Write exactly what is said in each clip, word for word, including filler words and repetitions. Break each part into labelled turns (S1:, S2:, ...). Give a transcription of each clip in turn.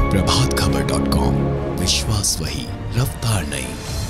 S1: Prabhat Khabar dot com, विश्वास वही, रफ्तार नहीं।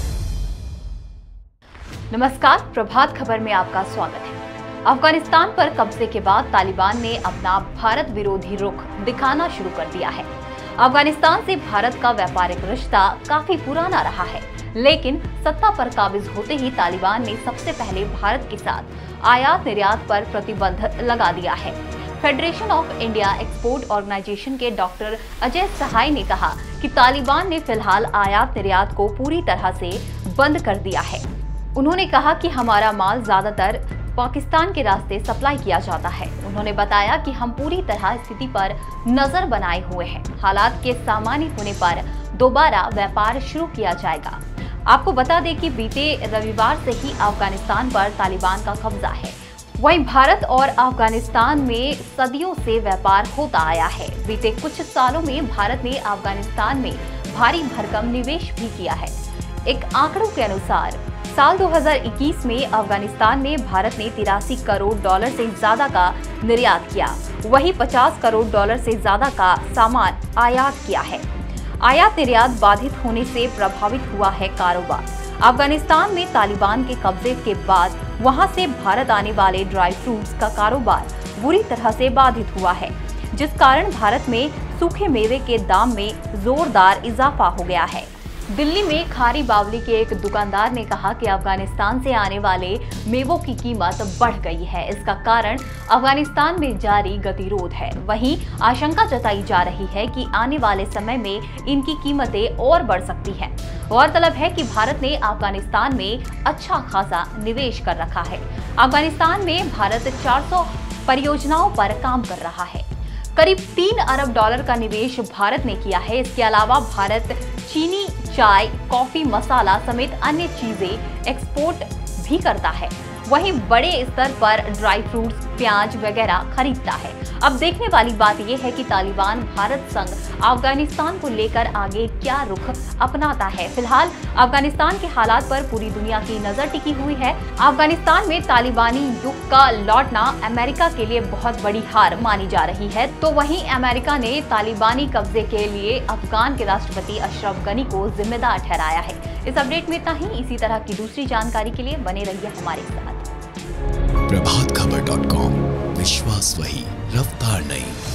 S2: नमस्कार, प्रभात खबर में आपका स्वागत है। अफगानिस्तान पर कब्जे के बाद तालिबान ने अपना भारत विरोधी रुख दिखाना शुरू कर दिया है। अफगानिस्तान से भारत का व्यापारिक रिश्ता काफी पुराना रहा है, लेकिन सत्ता पर काबिज होते ही तालिबान ने सबसे पहले भारत के साथ आयात निर्यात पर प्रतिबंध लगा दिया है। Federation of India Export Organisation के डॉक्टर अजय सहाय ने कहा कि तालिबान ने फिलहाल आयात निर्यात को पूरी तरह से बंद कर दिया है। उन्होंने कहा कि हमारा माल ज्यादातर पाकिस्तान के रास्ते सप्लाई किया जाता है। उन्होंने बताया कि हम पूरी तरह स्थिति पर नजर बनाए हुए हैं। हालात के सामान्य होने पर दोबारा व्यापार शुरू किया जाएगा। आपको बता दें कि बीते रविवार से ही अफगानिस्तान पर तालिबान का कब्जा है। वहीं भारत और अफगानिस्तान में सदियों से व्यापार होता आया है। बीते कुछ सालों में भारत ने अफगानिस्तान में भारी भरकम निवेश भी किया है। एक आंकड़ों के अनुसार साल दो हज़ार इक्कीस में अफगानिस्तान ने भारत ने तिरासी करोड़ डॉलर से ज्यादा का निर्यात किया, वहीं पचास करोड़ डॉलर से ज्यादा का सामान आयात किया है। आयात निर्यात बाधित होने से प्रभावित हुआ है कारोबार। अफगानिस्तान में तालिबान के कब्जे के बाद वहां से भारत आने वाले ड्राई फ्रूट्स का कारोबार बुरी तरह से बाधित हुआ है, जिस कारण भारत में सूखे मेवे के दाम में जोरदार इजाफा हो गया है। दिल्ली में खारी बावली के एक दुकानदार ने कहा कि अफगानिस्तान से आने वाले मेवों की कीमत बढ़ गई है। इसका कारण अफगानिस्तान में जारी गतिरोध है। वहीं आशंका जताई जा रही है कि आने वाले समय में इनकी कीमतें और बढ़ सकती हैं। गौरतलब है कि भारत ने अफगानिस्तान में अच्छा खासा निवेश कर रखा है। अफगानिस्तान में भारत चार सौ परियोजनाओं पर काम कर रहा है। करीब तीन अरब डॉलर का निवेश भारत ने किया है। इसके अलावा भारत चीनी, चाय, कॉफी, मसाला समेत अन्य चीजें एक्सपोर्ट भी करता है। वहीं बड़े स्तर पर ड्राई फ्रूट्स, प्याज वगैरह खरीदता है। अब देखने वाली बात यह है कि तालिबान भारत संग अफगानिस्तान को लेकर आगे क्या रुख अपनाता है। फिलहाल अफगानिस्तान के हालात पर पूरी दुनिया की नजर टिकी हुई है। अफगानिस्तान में तालिबानी युग का लौटना अमेरिका के लिए बहुत बड़ी हार मानी जा रही है, तो वहीं अमेरिका ने तालिबानी कब्जे के लिए अफगान के राष्ट्रपति अशरफ गनी को जिम्मेदार ठहराया है। इस अपडेट में इतना ही। इसी तरह की दूसरी जानकारी के लिए बने रहिए हमारे साथ।
S1: प्रभात खबर डॉट कॉम, विश्वास वही, रफ्तार नहीं।